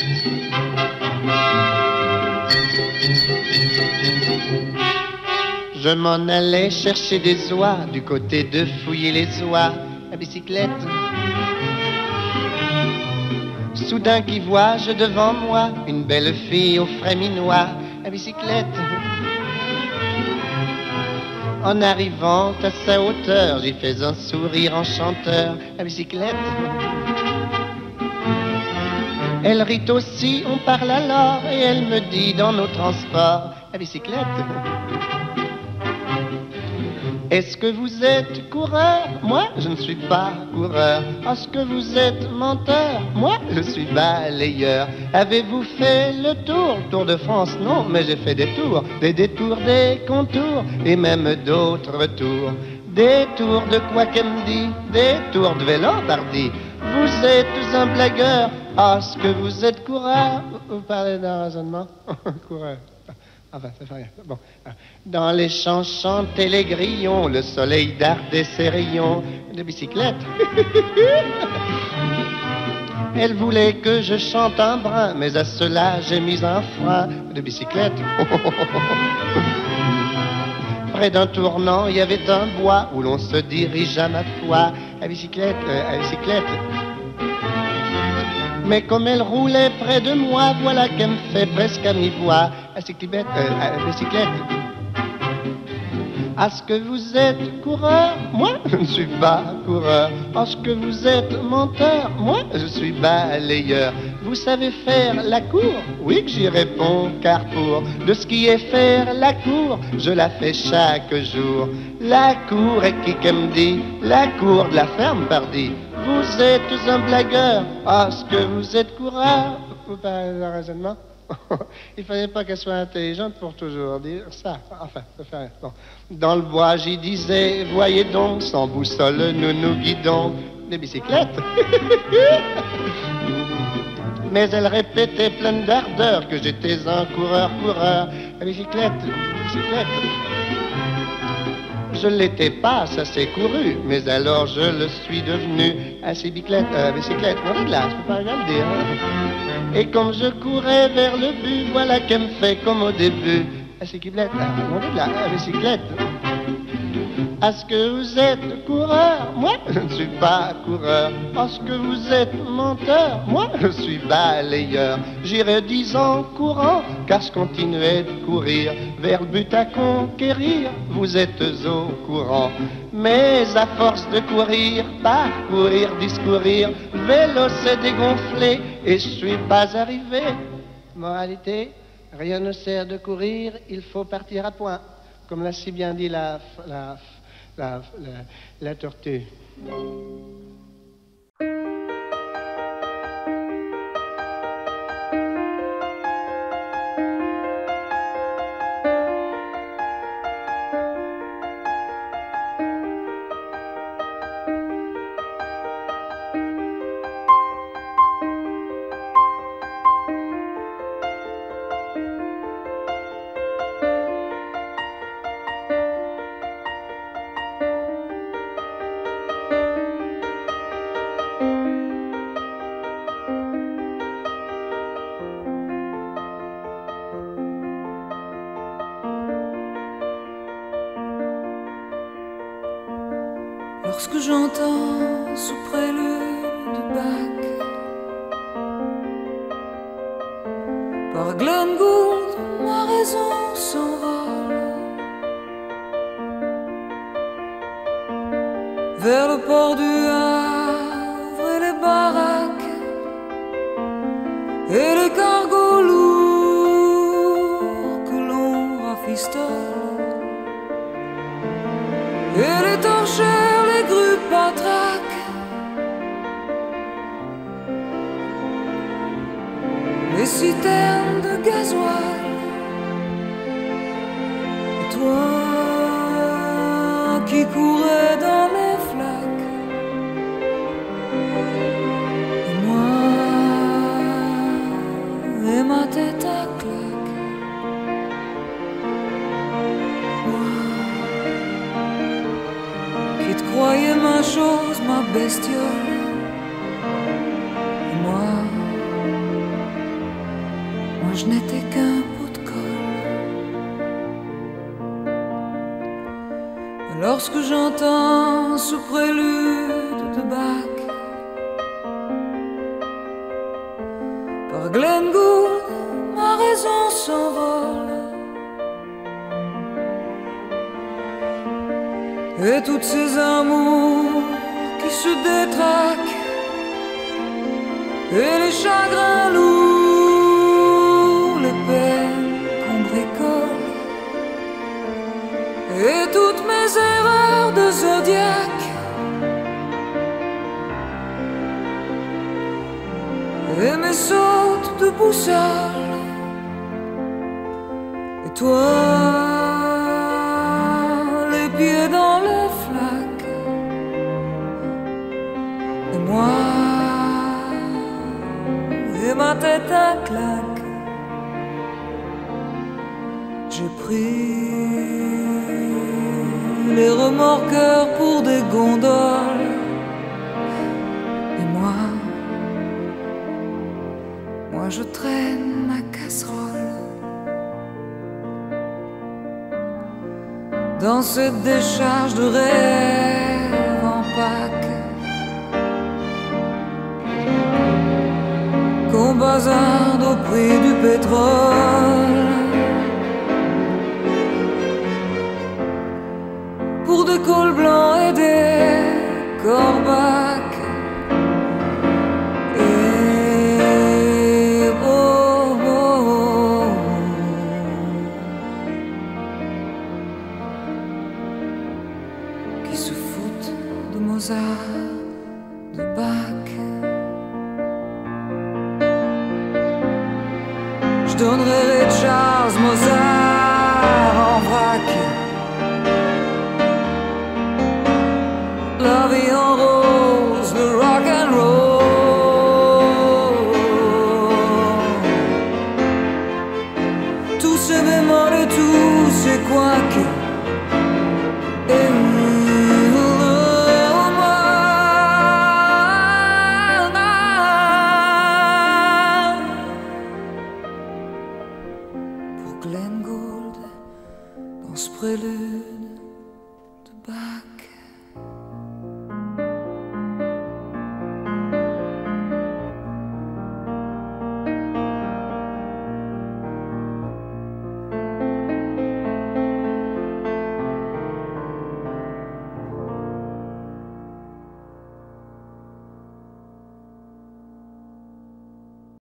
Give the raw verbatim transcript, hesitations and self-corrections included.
Je m'en allais chercher des oies du côté de fouiller les oies à bicyclette. Soudain qui vois-je devant moi une belle fille au frais minois à bicyclette. En arrivant à sa hauteur, j'y fais un sourire enchanteur à bicyclette. Elle rit aussi, on parle alors, et elle me dit dans nos transports à bicyclette. Est-ce que vous êtes coureur? Moi, je ne suis pas coureur. Est-ce que vous êtes menteur? Moi, je suis balayeur. Avez-vous fait le tour? Tour de France? Non, mais j'ai fait des tours. Des détours, des contours, et même d'autres tours. Des tours de quoi qu'elle me dit? Des tours de vélo, pardi. Vous êtes un blagueur. Est-ce que vous êtes coureur? Vous parlez d'un raisonnement? Coureur. Enfin, ça fait rien. Bon. Dans les champs chantaient les grillons, le soleil dardait ses rayons de bicyclette. Elle voulait que je chante un brin, mais à cela j'ai mis un frein de bicyclette. Près d'un tournant, il y avait un bois où l'on se dirige à ma foi à bicyclette, euh, à bicyclette. Mais comme elle roulait près de moi, voilà qu'elle me fait presque à mi-voix à cyclette, euh, à bicyclette. Est-ce que vous êtes coureur? Moi, je ne suis pas coureur. Est-ce que vous êtes menteur? Moi, je suis balayeur. Vous savez faire la cour? Oui que j'y réponds, car pour de ce qui est faire la cour, je la fais chaque jour. La cour est qui qu'elle me dit? La cour de la ferme, pardi. Vous êtes un blagueur. Est-ce que vous êtes coureur? Vous parlez de raisonnement? Il fallait pas qu'elle soit intelligente pour toujours dire ça. Enfin, ça fait rien. Bon. Dans le bois, j'y disais, voyez donc, sans boussole, nous nous guidons. Des bicyclettes. Mais elle répétait pleine d'ardeur que j'étais un coureur, coureur. À bicyclette, bicyclette. Je l'étais pas, ça s'est couru, mais alors je le suis devenu à bicyclette, euh, bicyclette, non de glace, je peux pas bien le dire. Hein. Et comme je courais vers le but, voilà qu'elle me fait comme au début, à bicyclette, non de glace, à bicyclette. Est-ce que vous êtes coureur? Moi, je ne suis pas coureur. Est-ce que vous êtes menteur? Moi, je suis balayeur. J'irai dix ans courant, car je continuais de courir vers le but à conquérir. Vous êtes au courant. Mais à force de courir, parcourir, discourir, le vélo s'est dégonflé et je suis pas arrivé. Moralité, rien ne sert de courir, il faut partir à point. Comme l'a si bien dit la... la La, la, la tortue. Lorsque j'entends sous prélude de Bach par Glenn Gould, ma raison s'envole vers le port du Havre et les baraques et les cargos lourds que l'on rafistole et les torchères, les grues patraques, les citernes de gasoil. Et toi qui courais dans les flaques, et moi et ma tête à claque. Croyez ma chose, ma bestiole. Et moi, je n'étais qu'un pot de colle. Lorsque j'entends ce prélude de Bach par Glenn Gould, ma raison s'envole. Et toutes ces amours qui se détraquent, et les chagrins lourds, les peines qu'on bricole, et toutes mes erreurs de zodiaque, et mes sautes de boussole. Et toi, les pieds dans les flaques, et moi, et ma tête à claque. J'ai pris les remorqueurs pour des gondoles, et moi, moi je traîne ma casserole dans cette décharge de rêve en Pâques qu'on bazarde au prix du pétrole pour des cols blancs et des corbacs. Et oh, oh, oh, qui se foutent de Mozart, de Bach. Je donnerai Ray Charles, Mozart,